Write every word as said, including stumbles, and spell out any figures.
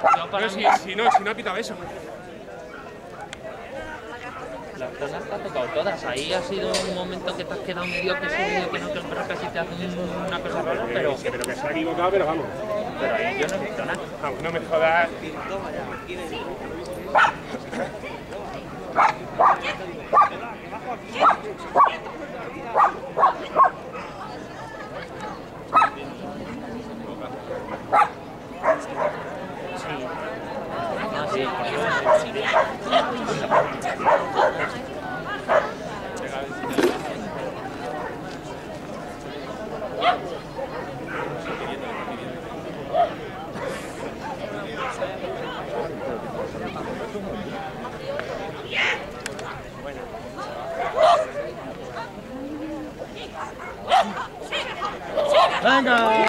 Yo para No, mí... si, si no, si no ha pitado eso. Las zonas te ha tocado todas. Ahí ha sido un momento que te has quedado medio que sí, medio que no, que el perro casi te hace un- una cosa rara, pero... Sí, pero que se ha equivocado, pero vamos. Pero ahí yo no he visto nada. Vamos, no me jodas. Ah, sí. Venga.